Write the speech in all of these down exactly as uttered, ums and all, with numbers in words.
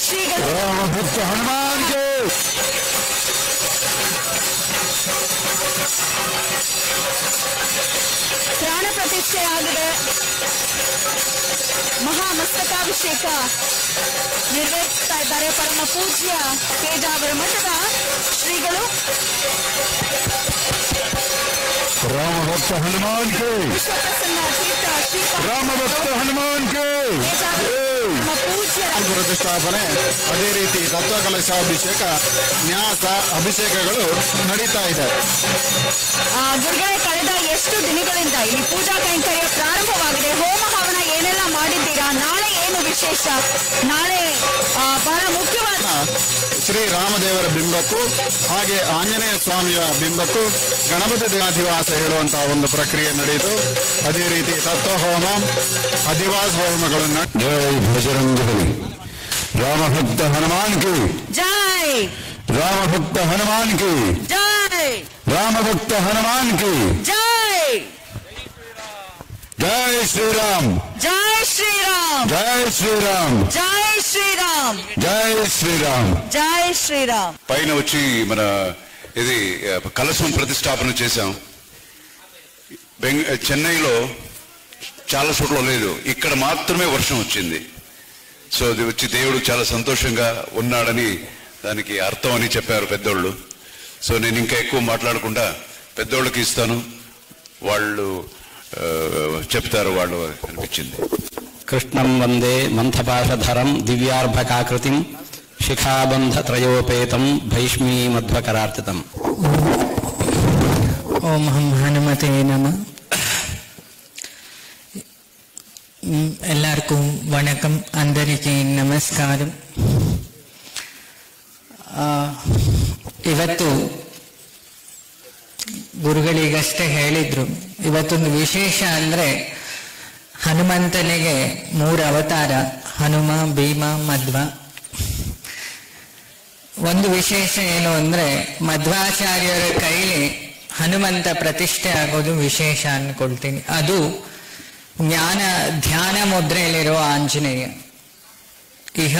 ಶ್ರೀಗಳು ರಾಮಭಕ್ತ ಹನುಮಾನ್ಗೆ ಪ್ರಾಣ ಪ್ರತಿಷ್ಠೆ ಆಗಿದೆ. ಮಹಾಮಸ್ತಕಾಭಿಷೇಕ ನೆರವೇರಿಸ್ತಾ ಇದ್ದಾರೆ ಪರಮ ಪೂಜ್ಯ ಪೇಜಾವರ ಮಠದ ಶ್ರೀಗಳು. ರಾಮಭಕ್ತ ಹನುಮಾನ್ಗೆ ವಿಶ್ವಪ್ರಸನ್ನ ತೀರ್ಥ ಶ್ರೀ ರಾಮಭಕ್ತ ಹನುಮಾನ್ಗೆ ಪೂಜ್ಯ ಪ್ರತಿಷ್ಠಾಪನೆ, ಅದೇ ರೀತಿ ತತ್ವ ಕಲಶಾಭಿಷೇಕ, ನ್ಯಾಸ ಅಭಿಷೇಕಗಳು ನಡೀತಾ ಇದೆ. ಗುರುಗಳೇ, ಕಳೆದ ಎಷ್ಟು ದಿನಗಳಿಂದ ಇಲ್ಲಿ ಪೂಜಾ ಕೈಂಕರ್ಯ ಪ್ರಾರಂಭವಾಗಿದೆ. ಹೋಮ ಹವನ ಏನೆಲ್ಲ ಮಾಡಿದ್ದೀರಾ? ನಾಳೆ ಏನು ವಿಶೇಷ? ನಾಳೆ ಬಹಳ ಮುಖ್ಯವಾದ ಶ್ರೀ ರಾಮದೇವರ ಬಿಂಬಕ್ಕೂ ಹಾಗೆ ಆಂಜನೇಯ ಸ್ವಾಮಿಯ ಬಿಂಬಕ್ಕೂ ಗಣಪತಿ ದಿನಾಧಿವಾಸ ಹೇಳುವಂತಹ ಒಂದು ಪ್ರಕ್ರಿಯೆ ನಡೆಯಿತು. ಅದೇ ರೀತಿ ತತ್ವಹೋಮ, ಅಧಿವಾಸ ಹೋಮಗಳನ್ನು. ಜೈ ಭಜರಂಗಬಲಿ. ರಾಮಭಕ್ತ ಹನುಮಾನ್ಗೆ ಜೈ. ರಾಮಭಕ್ತ ಹನುಮಾನ್ಗೆ ಜೈ. ರಾಮಭಕ್ತ ಹನುಮಾನ್ಗೆ ಜೈ. ಜೈ ಶ್ರೀರಾಮ್. ಜೈ ಶ್ರೀರಾಮ್. జై శ్రీరామ్. జై శ్రీరామ్. జై శ్రీరామ్. జై శ్రీరామ్. పైన వచ్చి మన ఇది కలశం ప్రతిష్టాపన చేశాం. చెన్నైలో చాలా చోట్ల లేదు, ఇక్కడ మాత్రమే వర్షం వచ్చింది. సో అది వచ్చి దేవుడు చాలా సంతోషంగా ఉన్నాడని దానికి అర్థం అని చెప్పారు పెద్దోళ్ళు. సో నేను ఇంకా ఎక్కువ మాట్లాడకుండా పెద్దోళ్ళకి ఇస్తాను, వాళ్ళు చెప్తారు, వాళ్ళు అనిపించింది. కృష్ణం వందే మంథపాశధరం దివ్యార్భకాకృతిం శిఖాబంధ త్రయోపేతం భైష్మీ మధ్వకరార్చితం. ఓం హం హనుమతే నమః. ಎಲ್ಲರಿಗೂ ವಣಕಂ, ಅಂದರಿಕೆ ನಮಸ್ಕಾರ. ಇವತ್ತು ಗುರುಗಳಿಗಷ್ಟೇ ಹೇಳಿದ್ರು, ಇವತ್ತೊಂದು ವಿಶೇಷ ಅಂದ್ರೆ ಹನುಮಂತನಿಗೆ ಮೂರು ಅವತಾರ, ಹನುಮ, ಭೀಮ, ಮಧ್ವ. ಒಂದು ವಿಶೇಷ ಏನು ಅಂದ್ರೆ ಮಧ್ವಾಚಾರ್ಯರ ಕೈಲಿ ಹನುಮಂತ ಪ್ರತಿಷ್ಠೆ ಆಗೋದು ವಿಶೇಷ ಅನ್ಕೊಳ್ತೀನಿ. ಅದು ಜ್ಞಾನ ಧ್ಯಾನ ಮುದ್ರೆಯಲ್ಲಿರುವ ಆಂಜನೇಯ. ಇಹ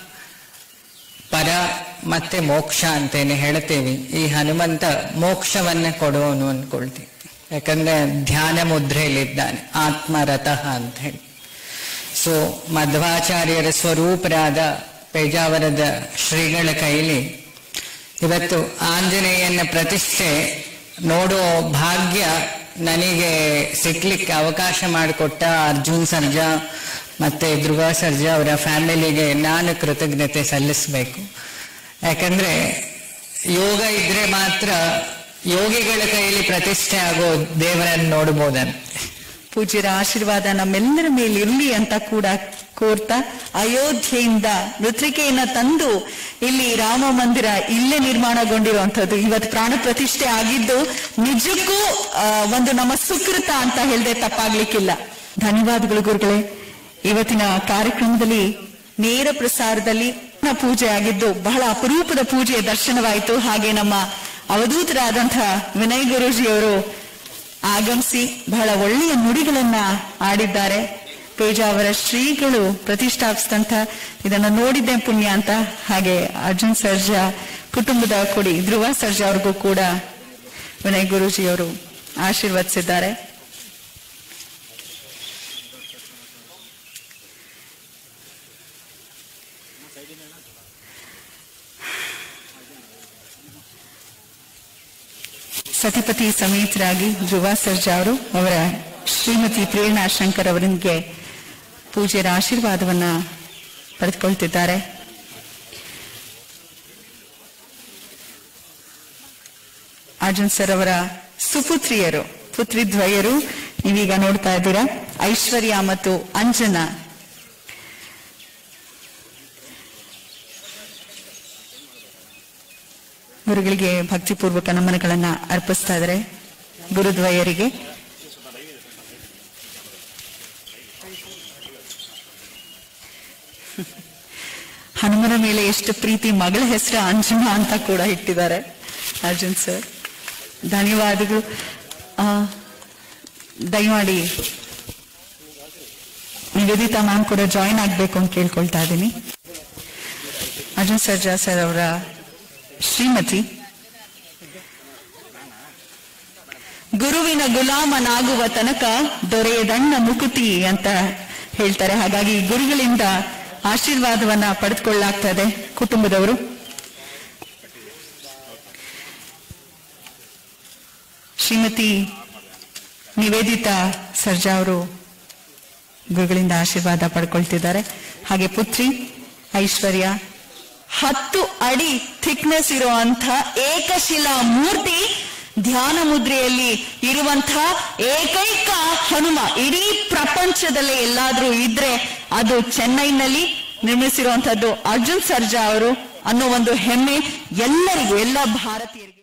ಪರ ಮತ್ತೆ ಮೋಕ್ಷ ಅಂತೇನೆ ಹೇಳ್ತೇವೆ. ಈ ಹನುಮಂತ ಮೋಕ್ಷವನ್ನ ಕೊಡುವನು ಅನ್ಕೊಳ್ತೀವಿ, ಯಾಕಂದ್ರೆ ಧ್ಯಾನ ಮುದ್ರೆಯಲ್ಲಿದ್ದಾನೆ, ಆತ್ಮರಥಃ ಅಂತ ಹೇಳಿ. ಸೊ ಮಧ್ವಾಚಾರ್ಯರ ಸ್ವರೂಪರಾದ ಪೇಜಾವರದ ಶ್ರೀಗಳ ಕೈಲಿ ಇವತ್ತು ಆಂಜನೇಯನ ಪ್ರತಿಷ್ಠೆ ನೋಡೋ ಭಾಗ್ಯ ನನಗೆ ಸಿಕ್ಲಿಕ್ಕೆ ಅವಕಾಶ ಮಾಡಿಕೊಟ್ಟ ಅರ್ಜುನ್ ಸರ್ಜಾ ಮತ್ತೆ ಧ್ರುವ ಸರ್ಜಾ ಅವರ ಫ್ಯಾಮಿಲಿಗೆ ನಾನು ಕೃತಜ್ಞತೆ ಸಲ್ಲಿಸಬೇಕು. ಯಾಕಂದ್ರೆ ಯೋಗ ಇದ್ರೆ ಮಾತ್ರ ಯೋಗಿಗಳ ಕೈಯಲ್ಲಿ ಪ್ರತಿಷ್ಠೆ ಆಗೋ ದೇವರನ್ನು ನೋಡಬಹುದಂತೆ. ಪೂಜ್ಯರ ಆಶೀರ್ವಾದ ನಮ್ಮೆಲ್ಲರ ಮೇಲೆ ಇರಲಿ ಅಂತ ಕೂಡ ಕೋರ್ತಾ, ಅಯೋಧ್ಯೆಯಿಂದ ಮೃತ್ತಿಕೆಯನ್ನ ತಂದು ಇಲ್ಲಿ ರಾಮ ಮಂದಿರ ಇಲ್ಲೇ ನಿರ್ಮಾಣಗೊಂಡಿರುವಂತದ್ದು, ಇವತ್ತು ಪ್ರಾಣ ಪ್ರತಿಷ್ಠೆ ಆಗಿದ್ದು ನಿಜಕ್ಕೂ ಒಂದು ನಮ್ಮ ಸುಕೃತ ಅಂತ ಹೇಳಿದ್ರೆ ತಪ್ಪಾಗ್ಲಿಕ್ಕಿಲ್ಲ. ಧನ್ಯವಾದಗಳು ಗುರುಗಳೇ. ಇವತ್ತಿನ ಕಾರ್ಯಕ್ರಮದಲ್ಲಿ ನೇರ ಪ್ರಸಾರದಲ್ಲಿ ಪೂಜೆ ಆಗಿದ್ದು ಬಹಳ ಅಪರೂಪದ ಪೂಜೆಯ ದರ್ಶನವಾಯಿತು. ಹಾಗೆ ನಮ್ಮ ಅವಧೂತರಾದಂತಹ ವಿನಯ್ ಗುರೂಜಿಯವರು ಆಗಮಿಸಿ ಬಹಳ ಒಳ್ಳೆಯ ನುಡಿಗಳನ್ನ ಆಡಿದ್ದಾರೆ. ಪೇಜಾವರ ಶ್ರೀಗಳು ಪ್ರತಿಷ್ಠಾಪಿಸಿದಂತ ಇದನ್ನ ನೋಡಿದ್ದೆ ಪುಣ್ಯ ಅಂತ. ಹಾಗೆ ಅರ್ಜುನ್ ಸರ್ಜಾ ಕುಟುಂಬದ ಕೊಡಿ ಧ್ರುವ ಸರ್ಜಾ ಅವ್ರಿಗೂ ಕೂಡ ವಿನಯ್ ಗುರೂಜಿಯವರು ಆಶೀರ್ವದಿಸಿದ್ದಾರೆ. ಸತಿಪತಿ ಸಮೇತರಾಗಿ ಧ್ರುವ ಸರ್ಜಾ ಅವರು ಅವರ ಶ್ರೀಮತಿ ಪ್ರೇರಣಾ ಶಂಕರ್ ಅವರಿಗೆ ಪೂಜ್ಯರ ಆಶೀರ್ವಾದವನ್ನ ಪಡೆದುಕೊಳ್ತಿದ್ದಾರೆ. ಅರ್ಜುನ್ ಸರ್ ಅವರ ಸುಪುತ್ರಿಯರು, ಪುತ್ರಿ ದ್ವಯರು ನೀವೀಗ ನೋಡ್ತಾ ಇದ್ದೀರಾ, ಐಶ್ವರ್ಯ ಮತ್ತು ಅಂಜನಾ. ಗುರುಗಳಿಗೆ ಭಕ್ತಿಪೂರ್ವಕ ನಮನಗಳನ್ನ ಅರ್ಪಿಸ್ತಾ ಇದ್ದಾರೆ. ಗುರುದ್ವಯರಿಗೆ ಹನುಮನ ಮೇಲೆ ಎಷ್ಟು ಪ್ರೀತಿ, ಮಗಳ ಹೆಸರು ಅಂಜನಾ ಅಂತ ಕೂಡ ಇಟ್ಟಿದ್ದಾರೆ ಅರ್ಜುನ್ ಸರ್. ಧನ್ಯವಾದಗಳು. ದಯಮಾಡಿ ನಿವೇದಿತಾ ಮ್ಯಾಮ್ ಕೂಡ ಜಾಯಿನ್ ಆಗ್ಬೇಕು ಅಂತ ಕೇಳ್ಕೊಳ್ತಾ ಇದ್ದೀನಿ. ಅರ್ಜುನ್ ಸರ್ಜಾ ಸರ್ ಅವರ ಶ್ರೀಮತಿ. ಗುರುವಿನ ಗುಲಾಮನಾಗುವ ತನಕ ದೊರೆಯದಣ್ಣ ಮುಕುತಿ ಅಂತ ಹೇಳ್ತಾರೆ. ಹಾಗಾಗಿ ಗುರುಗಳಿಂದ ಆಶೀರ್ವಾದವನ್ನ ಪಡೆದುಕೊಳ್ಳಲಾಗ್ತದೆ ಕುಟುಂಬದವರು. ಶ್ರೀಮತಿ ನಿವೇದಿತಾ ಸರ್ಜಾ ಅವರು ಗುರುಗಳಿಂದ ಆಶೀರ್ವಾದ ಪಡ್ಕೊಳ್ತಿದ್ದಾರೆ. ಹಾಗೆ ಪುತ್ರಿ ಐಶ್ವರ್ಯ ಹತ್ತು ಅಡಿ ಥಿಕ್ನೆಸ್ ಇರುವಂತ ಏಕಶಿಲಾ ಮೂರ್ತಿ ಧ್ಯಾನ ಮುದ್ರೆಯಲ್ಲಿ ಇರುವಂತಹ ಏಕೈಕ ಹನುಮ ಇಡೀ ಪ್ರಪಂಚದಲ್ಲೇ ಎಲ್ಲಾದ್ರೂ ಇದ್ರೆ ಅದು ಚೆನ್ನೈನಲ್ಲಿ ನಿರ್ಮಿಸಿರುವಂತದ್ದು ಅರ್ಜುನ್ ಸರ್ಜಾ ಅವರು ಅನ್ನೋ ಒಂದು ಹೆಮ್ಮೆ ಎಲ್ಲರಿಗೂ, ಎಲ್ಲ ಭಾರತೀಯರಿಗೆ.